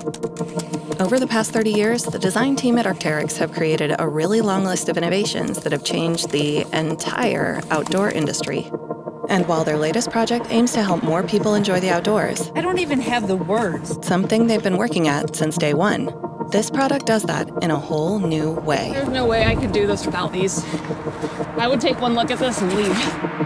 Over the past 30 years, the design team at Arc'teryx have created a really long list of innovations that have changed the entire outdoor industry. And while their latest project aims to help more people enjoy the outdoors, I don't even have the words. Something they've been working at since day one, this product does that in a whole new way. There's no way I could do this without these. I would take one look at this and leave.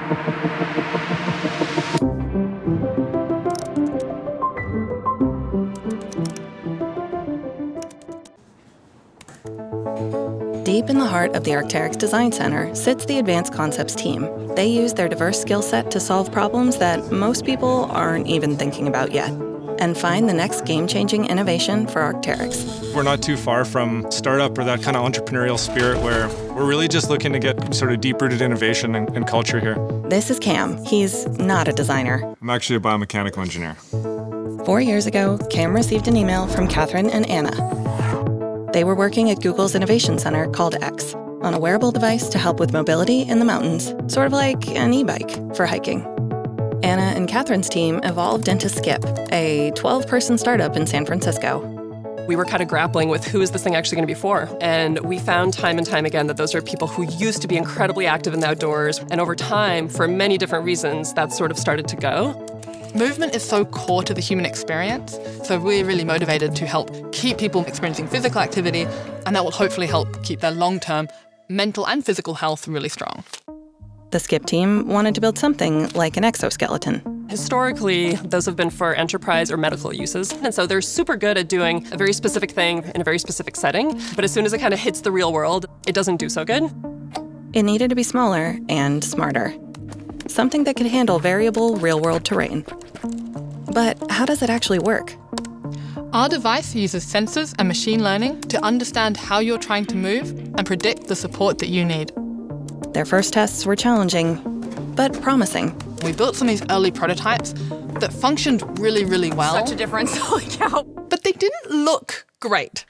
Deep in the heart of the Arc'teryx Design Center sits the Advanced Concepts team. They use their diverse skill set to solve problems that most people aren't even thinking about yet, and find the next game-changing innovation for Arc'teryx. We're not too far from startup or that kind of entrepreneurial spirit where we're really just looking to get sort of deep-rooted innovation and culture here. This is Cam. He's not a designer. I'm actually a biomechanical engineer. 4 years ago, Cam received an email from Catherine and Anna. They were working at Google's innovation center called X, on a wearable device to help with mobility in the mountains, sort of like an e-bike for hiking. Anna and Catherine's team evolved into Skip, a 12-person startup in San Francisco. We were kind of grappling with who is this thing actually going to be for? And we found time and time again that those are people who used to be incredibly active in the outdoors. And over time, for many different reasons, that sort of started to go. Movement is so core to the human experience, so we're really motivated to help keep people experiencing physical activity, and that will hopefully help keep their long-term mental and physical health really strong. The Skip team wanted to build something like an exoskeleton. Historically, those have been for enterprise or medical uses, and so they're super good at doing a very specific thing in a very specific setting, but as soon as it kind of hits the real world, it doesn't do so good. It needed to be smaller and smarter. Something that could handle variable real-world terrain. But how does it actually work? Our device uses sensors and machine learning to understand how you're trying to move and predict the support that you need. Their first tests were challenging, but promising. We built some of these early prototypes that functioned really, really well. Such a difference, holy cow. But they didn't look great.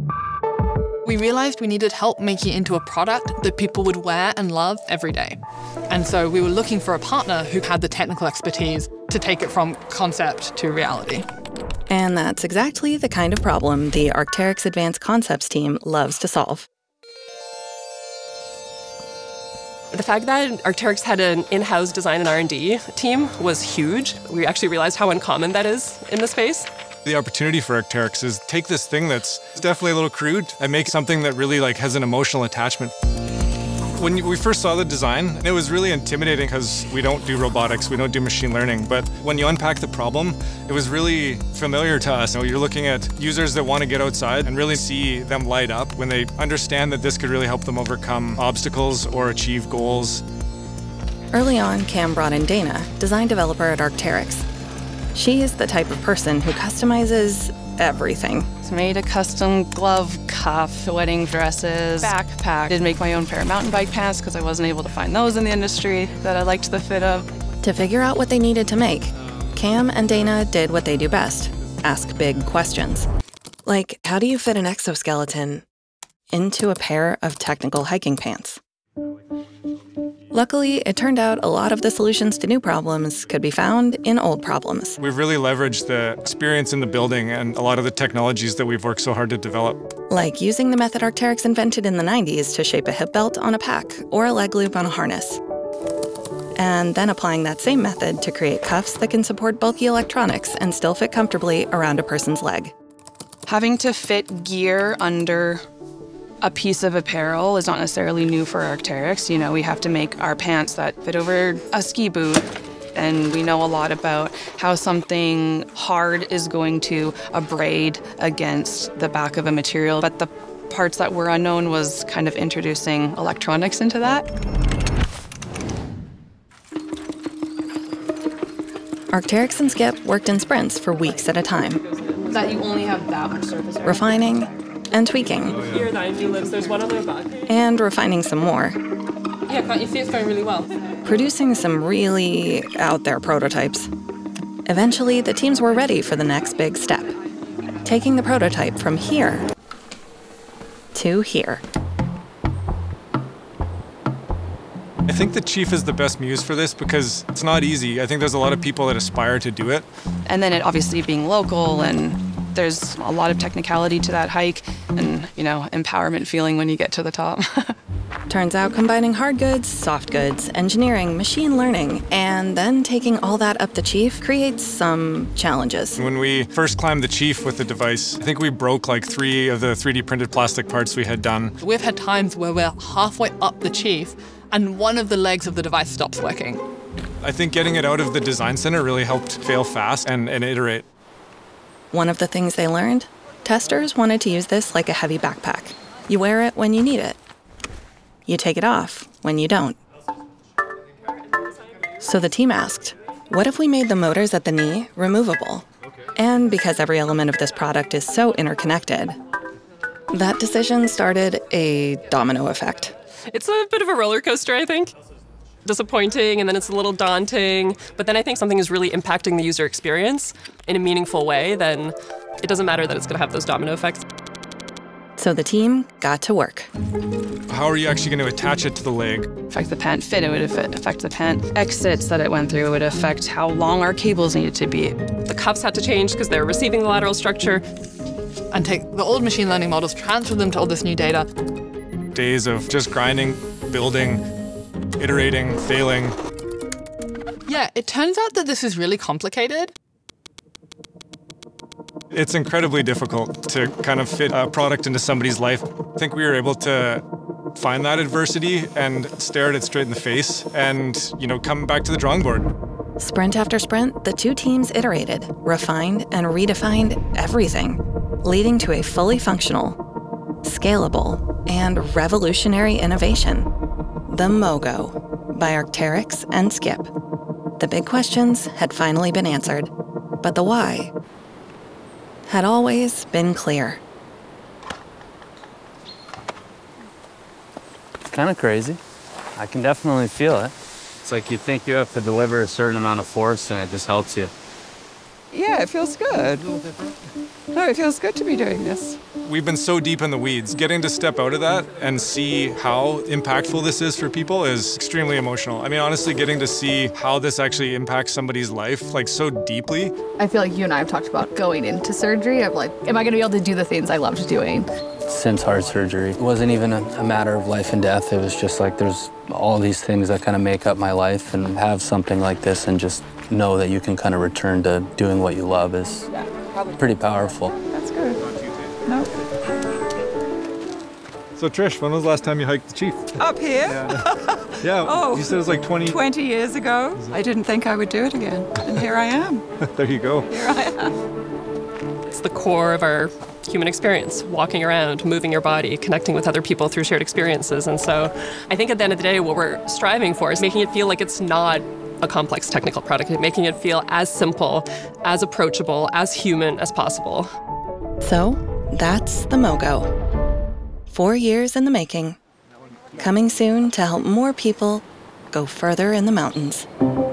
We realized we needed help making it into a product that people would wear and love every day. And so we were looking for a partner who had the technical expertise to take it from concept to reality. And that's exactly the kind of problem the Arc'teryx Advanced Concepts team loves to solve. The fact that Arc'teryx had an in-house design and R&D team was huge. We actually realized how uncommon that is in the space. The opportunity for Arc'teryx is take this thing that's definitely a little crude and make something that really has an emotional attachment. When we first saw the design, it was really intimidating because we don't do robotics, we don't do machine learning, but when you unpack the problem, it was really familiar to us. You're looking at users that want to get outside and really see them light up when they understand that this could really help them overcome obstacles or achieve goals. Early on, Cam brought in Dana, design developer at Arc'teryx. She is the type of person who customizes everything. I made a custom glove cuff, wedding dresses, backpack. Did make my own pair of mountain bike pants because I wasn't able to find those in the industry that I liked the fit of. To figure out what they needed to make, Cam and Dana did what they do best, ask big questions. Like, how do you fit an exoskeleton into a pair of technical hiking pants? Luckily, it turned out a lot of the solutions to new problems could be found in old problems. We've really leveraged the experience in the building and a lot of the technologies that we've worked so hard to develop. Like using the method Arc'teryx invented in the 90s to shape a hip belt on a pack or a leg loop on a harness. And then applying that same method to create cuffs that can support bulky electronics and still fit comfortably around a person's leg. Having to fit gear under a piece of apparel is not necessarily new for Arc'teryx. You know, we have to make our pants that fit over a ski boot, and we know a lot about how something hard is going to abrade against the back of a material. But the parts that were unknown was kind of introducing electronics into that. Arc'teryx and Skip worked in sprints for weeks at a time. That you only have that much surface area. Refining and tweaking. Here, the IV lives. There's one on the back. And refining some more. Yeah, can't you see it's going really well? Producing some really out there prototypes. Eventually, the teams were ready for the next big step. Taking the prototype from here to here. I think the Chief is the best muse for this because it's not easy. I think there's a lot of people that aspire to do it. And then it obviously being local and There's a lot of technicality to that hike and, empowerment feeling when you get to the top. Turns out combining hard goods, soft goods, engineering, machine learning, and then taking all that up the Chief creates some challenges. When we first climbed the Chief with the device, I think we broke like 3 of the 3D printed plastic parts we had done. We've had times where we're halfway up the Chief and one of the legs of the device stops working. I think getting it out of the design center really helped fail fast and iterate. One of the things they learned, testers wanted to use this like a heavy backpack. You wear it when you need it. You take it off when you don't. So the team asked, what if we made the motors at the knee removable? And because every element of this product is so interconnected, that decision started a domino effect. It's a bit of a roller coaster, I think. Disappointing, and then it's a little daunting. But then I think something is really impacting the user experience in a meaningful way, then it doesn't matter that it's going to have those domino effects. So the team got to work. How are you actually going to attach it to the leg? Affect the pant fit, it would affect the pant exits that it went through, it would affect how long our cables needed to be. The cuffs had to change because they're receiving the lateral structure. And take the old machine learning models, transfer them to all this new data. Days of just grinding, building, iterating, failing. Yeah, it turns out that this is really complicated. It's incredibly difficult to kind of fit a product into somebody's life. I think we were able to find that adversity and stare at it straight in the face and, come back to the drawing board. Sprint after sprint, the two teams iterated, refined, and redefined everything, leading to a fully functional, scalable, and revolutionary innovation. The Mogo by Arc'teryx and Skip. The big questions had finally been answered, but the why had always been clear. It's kind of crazy. I can definitely feel it. It's like you think you have to deliver a certain amount of force and it just helps you. Yeah, it feels good. No, it feels good to be doing this. We've been so deep in the weeds. Getting to step out of that and see how impactful this is for people is extremely emotional. I mean, honestly, getting to see how this actually impacts somebody's life, like so deeply. I feel like you and I have talked about going into surgery of like, am I gonna be able to do the things I loved doing? Since heart surgery, it wasn't even a matter of life and death. It was just like there's all these things that kind of make up my life, and have something like this and just know that you can kind of return to doing what you love is pretty powerful. That's good. No. So Trish, when was the last time you hiked the Chief? Up here? Yeah, Oh, you said it was like 20 years ago. I didn't think I would do it again. And here I am. There you go. Here I am. It's the core of our human experience, walking around, moving your body, connecting with other people through shared experiences. And so I think at the end of the day, what we're striving for is making it feel like it's not a complex technical product, making it feel as simple, as approachable, as human as possible. So that's the Mogo. 4 years in the making. Coming soon to help more people go further in the mountains.